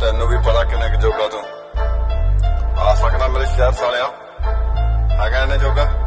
ਤੈਨੂੰ ਵੀ ਪਤਾ ਕਿੰਨੇ ਕੁ ਜੋਗਾ ਤੂੰ ਆ ਸਕਦਾ ਮੇਰੇ ਸ਼ਹਿਰ ਸਾਲਿਆ ਹੈਗਾ ਇਹਨੇ ਜੋਗਾ।